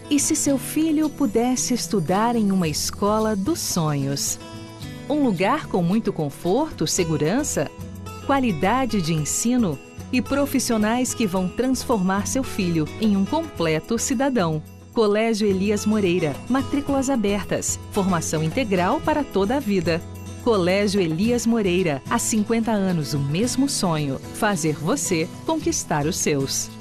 E se seu filho pudesse estudar em uma escola dos sonhos? Um lugar com muito conforto, segurança, qualidade de ensino e profissionais que vão transformar seu filho em um completo cidadão. Colégio Elias Moreira, matrículas abertas, formação integral para toda a vida. Colégio Elias Moreira, há 50 anos o mesmo sonho, fazer você conquistar os seus.